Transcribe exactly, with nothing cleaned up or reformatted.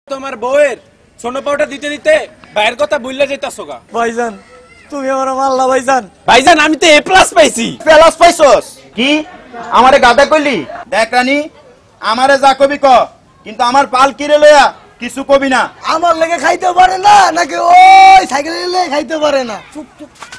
তোমার বউয়ের সোনো পাউডার দিতে দিতে বাইরের কথা ভুললে যাইতাছো গা। ভাইজান তুমি আমার মাল্লা ভাইজান। ভাইজান আমি তো এ প্লাস পাইছি। প্লাস পাইছস কি? আমারে গাদা কইলি? দেখ রানী, আমারে যা কবি ক, কিন্তু আমার পাল কিরে লয়া কিছু কবি না। আমার লেগে খাইতে পারে না নাকি ওই সাইকেলে খাইতে পারে না? চুপ চুপ।